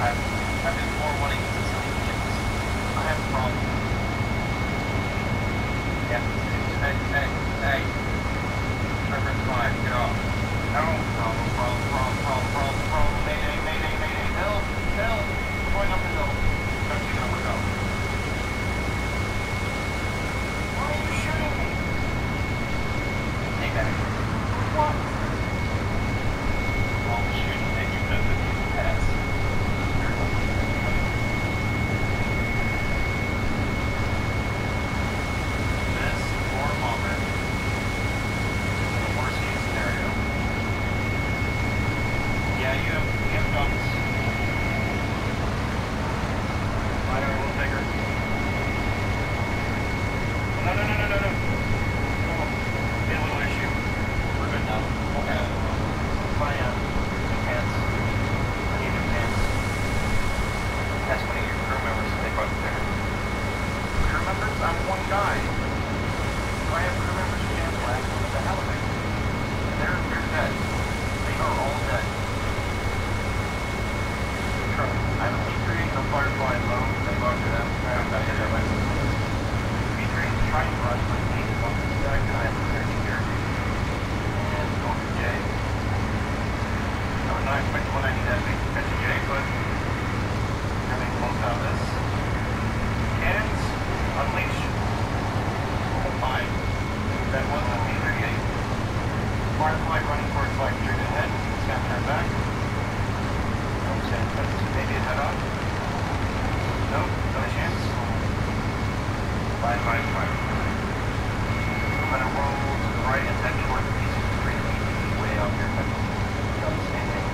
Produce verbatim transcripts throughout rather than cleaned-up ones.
I've, I've been forewarning civilians. I have a problem. Yeah. Hey, hey, hey. Reference five, get off. No, problem, problem, problem, problem, problem, problem. Mayday, mayday, mayday. Help, help. We're going up the hill. Don't you know where to go? Why are you shooting me? Take that. What? Well, shooting at you know that you pass. This for a moment. The worst case scenario. Yeah, you have, you have guns. I know, a little bigger. No, no, no, no, no, no. No. Be a little issue. We're good now. Okay. My, uh, new pants. I need new pants. That's one of your crew members that they brought there. Crew members? I'm one guy. I have crew members who dance last one at the hell of it. And they're, they're dead. They are all dead. I have a P three and a Firefly low. They belong to them. I haven't got hit that way. P three is trying to run my eight on this deck, and I have a thirty here. And going for J. I would not expect when I need that big to catch a J, but everything close out of this. Cannons, unleash. Oh my. That was a P thirty-eight. Firefly running towards flight straight ahead. It's going to turn back. Maybe a head on? No, no chance. Fine, fine, fine. I'm gonna roll to the right and head towards the P sixty-three way out here. Outstanding.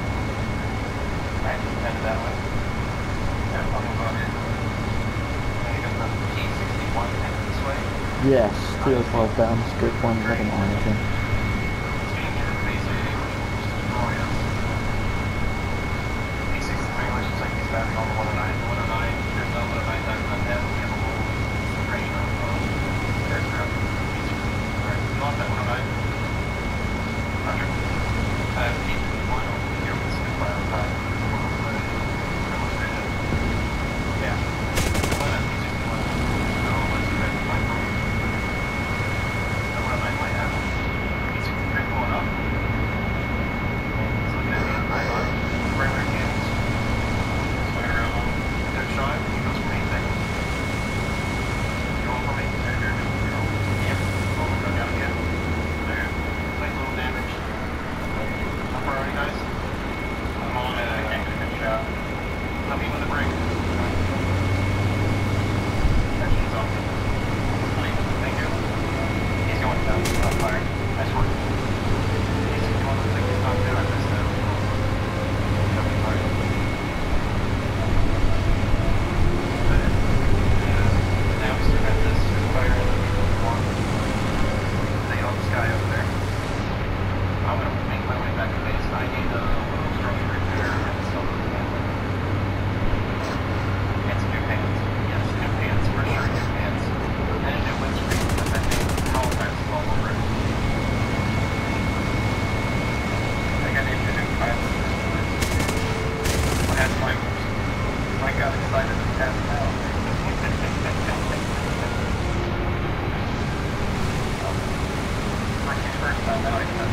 I just headed that way. Have fun about it. I'm gonna get the P sixty-one headed this way. Yes, three oh five down, scope one, eleven on again. It's getting near the base A, which will just destroy us. Looks like he's back on the one oh nine. The one oh nine, there's no one oh nine back on that. We have a whole train of uh, aircraft. Alright, you want that one oh nine? Roger. I have P fifty-one over here with Spitfire on top. Demonstration. Yeah. One at P sixty-one. No, let's do that with my phone. The one oh nine might have P sixty-three going up. He's looking at me. I'm on. Regular cannons. Shot, he goes for me, thank you. Going for me? There, there, there. Yep. Oh, go down again. There. Nice little damage. How far are you guys? I'm on it, I can't get a good shot. Help me with the brake. Tension's off. Thank you. He's going down, he's not firing. Nice work. He's going to take his time too, I missed that. He'll be firing. Guy over there. I'm going to make my way back to base. I need a little structure repair and some handling. And some new pants. Yes, new pants. For sure, new pants. And a new windscreen because I think Halifax is all over it. I got into a new pilot. I had my, I got excited to test out. First time out, I